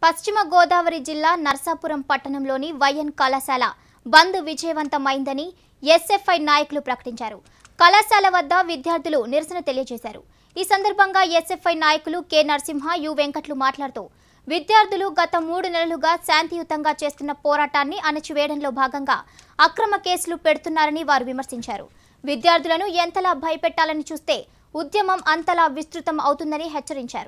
పశ్చిమ గోదావరి జిల్లా నర్సాపురం పట్టణంలోని వైఎన్ కళాశాల బంద్ విజయవంతమైందని ఎస్ఎఫ్ఐ నాయకులు ప్రకటించారు. కళాశాల వద్ద విద్యార్థులు నిరసన తెలియజేశారు. ఈ సందర్భంగా ఎస్ఎఫ్ఐ నాయకులు కె నరసింహ, యు వెంకట్లు మాట్లాడుతూ విద్యార్థులు గత 3 నెలలుగా శాంతియుతంగా చేస్తున్న పోరాటాన్ని అణచివేయడంలో భాగంగా అక్రమ కేసులు పెడుతున్నారని వారు విమర్శించారు. విద్యార్థులను ఎంతలా భయపెట్టాలని చూస్తే ఉద్యమం అంతలా విస్తృతం అవుతుందని హెచ్చరించారు.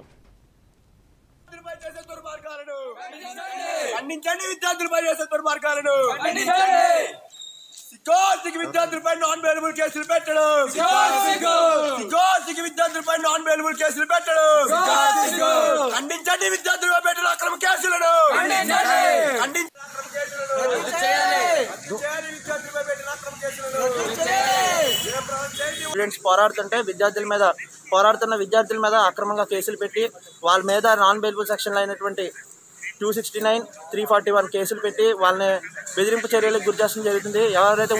విద్యార్థులపై నాన్ బెయిలబుల్ కేసులు పెట్టడం, విద్యార్థులపై నాన్ బెయిలబుల్ కేసులు పెట్టడం, ఖండించండి విద్యార్థులపై పెట్టిన అక్రమ కేసులను, స్టూడెంట్స్ పోరాడుతుంటే పోరాడుతున్న విద్యార్థుల మీద అక్రమంగా కేసులు పెట్టి వాళ్ళ మీద నాన్ బెయిలబుల్ సెక్షన్లు అయినటువంటి 269, 341 కేసులు పెట్టి వాళ్ళని బెదిరింపు చర్యలకు గురిచేయడం జరుగుతుంది. ఎవరైతే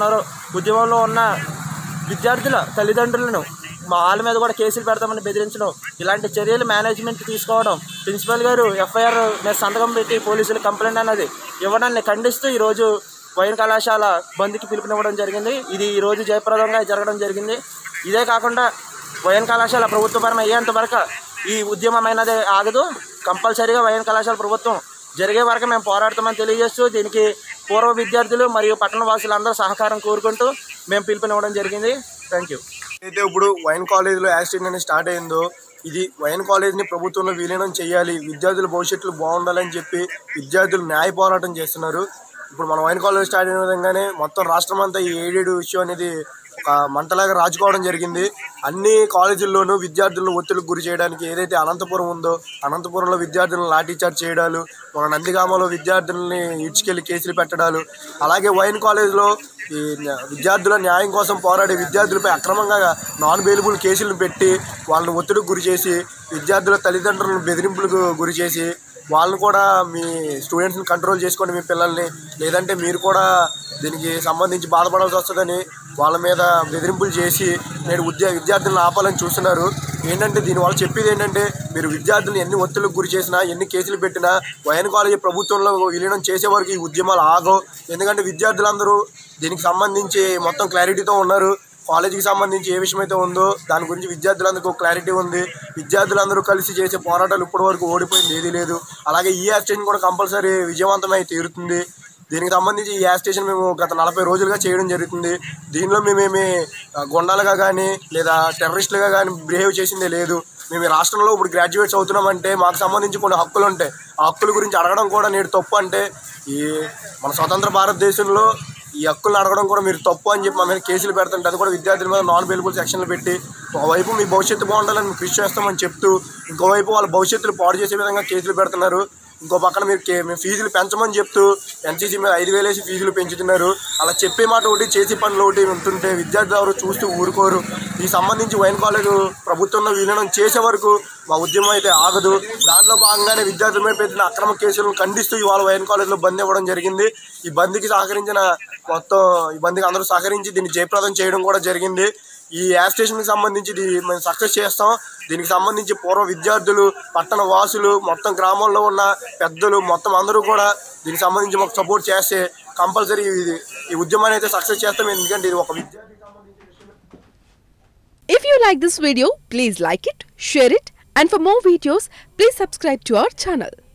ఉద్యమంలో ఉన్న విద్యార్థుల తల్లిదండ్రులను వాళ్ళ మీద కూడా కేసులు పెడతామని బెదిరించడం, ఇలాంటి చర్యలు మేనేజ్మెంట్ తీసుకోవడం, ప్రిన్సిపల్ గారు ఎఫ్ఐఆర్ మీద సంతకం పెట్టి పోలీసులు కంప్లైంట్ అన్నది ఇవ్వడాన్ని ఖండిస్తూ ఈరోజు వైఎన్ కళాశాల బంద్కి పిలుపునివ్వడం జరిగింది. ఇది ఈరోజు జయప్రదంగా జరగడం జరిగింది. ఇదే కాకుండా వైఎన్ కళాశాల ప్రభుత్వపరం అయ్యేంత వరకు ఈ ఉద్యమం అయినది ఆగదు. కంపల్సరీగా వైఎన్ కళాశాల ప్రభుత్వం జరిగే వరకు మేము పోరాడతామని తెలియజేస్తూ దీనికి పూర్వ విద్యార్థులు మరియు పట్టణ వాసులందరూ సహకారం కోరుకుంటూ మేము పిలుపునివ్వడం జరిగింది. Thank you. అయితే ఇప్పుడు వైఎన్ కాలేజ్లో యాక్సిడెంట్ అనేది స్టార్ట్ అయిందో ఇది వైఎన్ కాలేజ్ని ప్రభుత్వంలో విలీనం చేయాలి, విద్యార్థుల భవిష్యత్తులు బాగుండాలని చెప్పి విద్యార్థులు న్యాయ పోరాటం చేస్తున్నారు. ఇప్పుడు మన వైఎన్ కాలేజ్ స్టార్ట్ అయిన విధంగానే మొత్తం రాష్ట్రం అంతా ఈ ఎయిడెడ్ ఇష్యూ అనేది ఒక మంటలాగా రాజుకోవడం జరిగింది. అన్ని కాలేజీల్లోనూ విద్యార్థులను ఒత్తిడికి గురి చేయడానికి ఏదైతే అనంతపురం ఉందో అనంతపురంలో విద్యార్థులను లాఠీచార్జ్ చేయడాలు, మన నందిగామలో విద్యార్థులని ఇడ్చుకెళ్ళి కేసులు పెట్టడాలు, అలాగే వైఎన్ కాలేజ్లో ఈ విద్యార్థుల న్యాయం కోసం పోరాడే విద్యార్థులపై అక్రమంగా నాన్ బెయిలబుల్ కేసులను పెట్టి వాళ్ళని ఒత్తిడికి గురి చేసి విద్యార్థుల తల్లిదండ్రులను బెదిరింపులకు గురి చేసి వాళ్ళని కూడా మీ స్టూడెంట్స్ని కంట్రోల్ చేసుకోండి మీ పిల్లల్ని, లేదంటే మీరు కూడా దీనికి సంబంధించి బాధపడాల్సి వస్తుందని వాళ్ళ మీద బెదిరింపులు చేసి నేడు విద్యార్థులను ఆపాలని చూస్తున్నారు. ఏంటంటే దీనివల్ల చెప్పేది ఏంటంటే మీరు విద్యార్థులను ఎన్ని ఒత్తిళ్లకు గురి చేసినా ఎన్ని కేసులు పెట్టినా వైఎన్ కాలేజీ ప్రభుత్వంలో విలీనం చేసే వరకు ఈ ఉద్యమాలు ఆగవు. ఎందుకంటే విద్యార్థులందరూ దీనికి సంబంధించి మొత్తం క్లారిటీతో ఉన్నారు. కాలేజీకి సంబంధించి ఏ విషయం అయితే ఉందో దాని గురించి విద్యార్థులందరికీ క్లారిటీ ఉంది. విద్యార్థులందరూ కలిసి చేసే పోరాటాలు ఇప్పటి వరకు ఓడిపోయింది ఏదీ లేదు. అలాగే ఈ యాక్సిడెంట్ కూడా కంపల్సరీ విజయవంతమై తీరుతుంది. దీనికి సంబంధించి ఈ యాక్సిడెంట్ మేము గత 40 రోజులుగా చేయడం జరుగుతుంది. దీనిలో మేమేమి గొండాలుగా కానీ లేదా టెర్రరిస్టులుగా కానీ బిహేవ్ చేసిందే లేదు. మేము ఈ రాష్ట్రంలో ఇప్పుడు గ్రాడ్యుయేట్స్ అవుతున్నామంటే మాకు సంబంధించి కొన్ని హక్కులు ఉంటాయి. ఆ హక్కుల గురించి అడగడం కూడా నేడు తప్పు. అంటే ఈ మన స్వతంత్ర భారతదేశంలో ఈ హక్కులను అడగడం కూడా మీరు తప్పు అని చెప్పి మా మీద కేసులు పెడుతుంటే అది కూడా విద్యార్థుల మీద నాన్ బెయిలబుల్ సెక్షన్లు పెట్టి ఒకవైపు మీ భవిష్యత్తు బాగుండాలని కృషి చేస్తామని చెప్తూ ఇంకోవైపు వాళ్ళ భవిష్యత్తులు పాడు చేసే విధంగా కేసులు పెడుతున్నారు. ఇంకో పక్కన మేము ఫీజులు పెంచమని చెప్తూ ఎన్సీసీ మీద 5,000 వేసి ఫీజులు పెంచుతున్నారు. అలా చెప్పే మాట ఒకటి చేసే పనులు ఒకటి ఉంటుంటే విద్యార్థులు ఎవరు చూస్తూ ఊరుకోరు. ఈ సంబంధించి వైఎన్ కాలేజ్ ప్రభుత్వంలో విలీనం చేసే వరకు మా ఉద్యమం అయితే ఆగదు. దానిలో భాగంగానే విద్యార్థుల మీద పెట్టిన అక్రమ కేసులను ఖండిస్తూ ఇవాళ వైఎన్ కాలేజ్లో బంద్ ఇవ్వడం జరిగింది. ఈ బంద్కి అందరూ సహకరించి దీన్ని జయప్రదం చేయడం కూడా జరిగింది. ఈ యాప్ స్టేషన్కి సంబంధించి మేము సక్సెస్ చేస్తాం. దీనికి సంబంధించి పూర్వ విద్యార్థులు, పట్టణ వాసులు, మొత్తం గ్రామంలో ఉన్న పెద్దలు మొత్తం అందరూ కూడా దీనికి సంబంధించి మాకు సపోర్ట్ చేస్తే కంపల్సరీ ఈ ఉద్యమాన్ని అయితే సక్సెస్ చేస్తాం. ఎందుకంటే ఇది ఒక విద్యార్థికి సంబంధించిన. If you like this video, please like it, share it, and for more videos, please subscribe to our channel.